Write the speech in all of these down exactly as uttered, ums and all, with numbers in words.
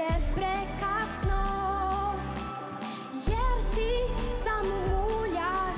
je prekasno, jer ti samo muljaš.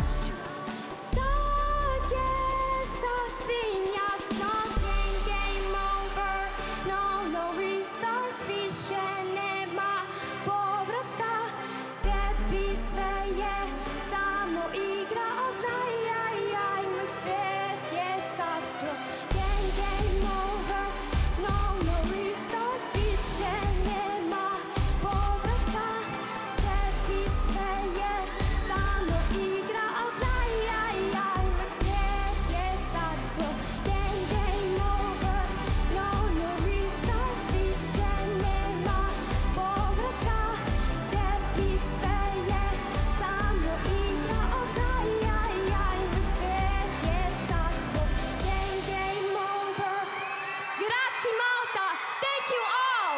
Sad je sasvim jasno, game, game over, no, no restart, više nema povratka. Tebi sve je samo igra, oznaj, aj, aj, moj svijet je sad slo. Game, game over, no, no restart, više nema povratka. Tebi sve je samo igra, oznaj, aj, aj, moj svijet je sad slo. Game, game over, no, no restart, više nema povratka. Tebi sve je samo igra, oznaj, aj, aj, moj svijet je sad slo. Game, game over. Grazie Malta, thank you all!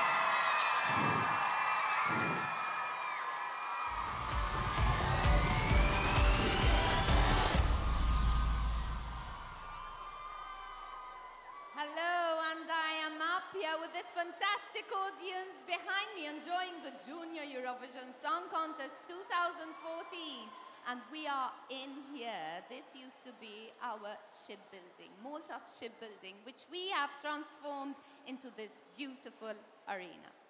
Hello, and I am up here with this fantastic audience behind me enjoying the Junior Eurovision Song Contest twenty fourteen. And we are in here. This used to be our shipbuilding, Malta's shipbuilding, which we have transformed into this beautiful arena.